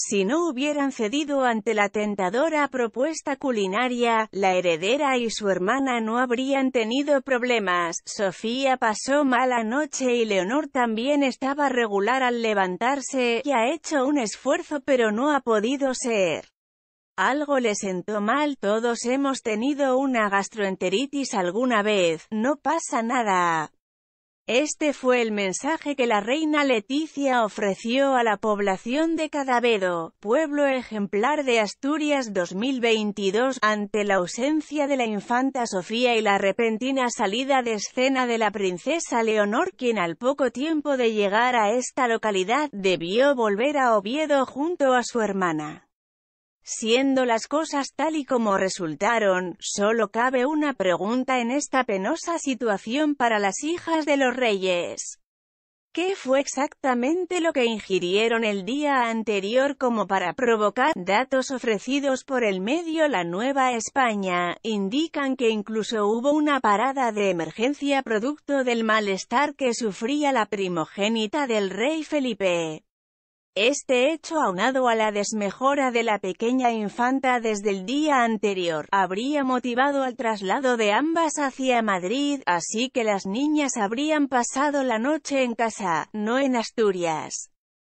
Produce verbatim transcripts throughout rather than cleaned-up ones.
Si no hubieran cedido ante la tentadora propuesta culinaria, la heredera y su hermana no habrían tenido problemas. Sofía pasó mala noche y Leonor también estaba regular al levantarse, y ha hecho un esfuerzo pero no ha podido ser. Algo le sentó mal. Todos hemos tenido una gastroenteritis alguna vez, no pasa nada. Este fue el mensaje que la reina Letizia ofreció a la población de Cadavedo, pueblo ejemplar de Asturias dos mil veintidós, ante la ausencia de la infanta Sofía y la repentina salida de escena de la princesa Leonor, quien al poco tiempo de llegar a esta localidad, debió volver a Oviedo junto a su hermana. Siendo las cosas tal y como resultaron, solo cabe una pregunta en esta penosa situación para las hijas de los reyes. ¿Qué fue exactamente lo que ingirieron el día anterior como para provocar? Datos ofrecidos por el medio La Nueva España indican que incluso hubo una parada de emergencia producto del malestar que sufría la primogénita del rey Felipe. Este hecho, aunado a la desmejora de la pequeña infanta desde el día anterior, habría motivado al traslado de ambas hacia Madrid, así que las niñas habrían pasado la noche en casa, no en Asturias.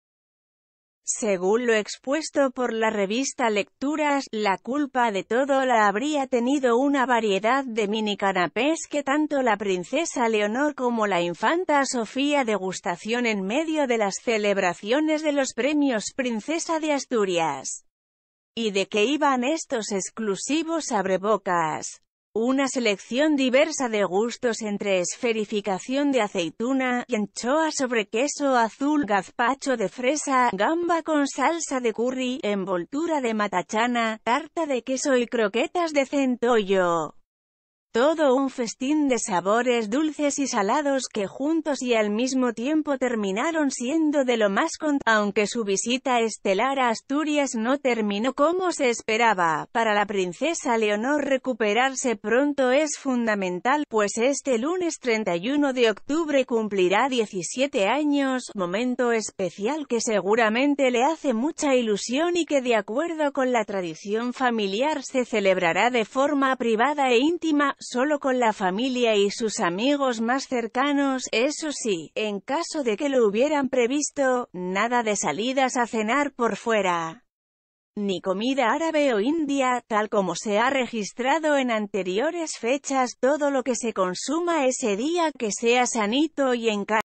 Según lo expuesto por la revista Lecturas, la culpa de todo la habría tenido una variedad de mini canapés que tanto la princesa Leonor como la infanta Sofía degustación en medio de las celebraciones de los premios Princesa de Asturias. ¿Y de qué iban estos exclusivos abrebocas? Una selección diversa de gustos entre esferificación de aceituna y anchoa sobre queso azul, gazpacho de fresa, gamba con salsa de curry, envoltura de matachana, tarta de queso y croquetas de centollo. Todo un festín de sabores dulces y salados que juntos y al mismo tiempo terminaron siendo de lo más con... Aunque su visita estelar a Asturias no terminó como se esperaba, para la princesa Leonor recuperarse pronto es fundamental, pues este lunes treinta y uno de octubre cumplirá diecisiete años, momento especial que seguramente le hace mucha ilusión y que de acuerdo con la tradición familiar se celebrará de forma privada e íntima, solo con la familia y sus amigos más cercanos, eso sí, en caso de que lo hubieran previsto, nada de salidas a cenar por fuera. Ni comida árabe o india, tal como se ha registrado en anteriores fechas. Todo lo que se consuma ese día que sea sanito y en casa.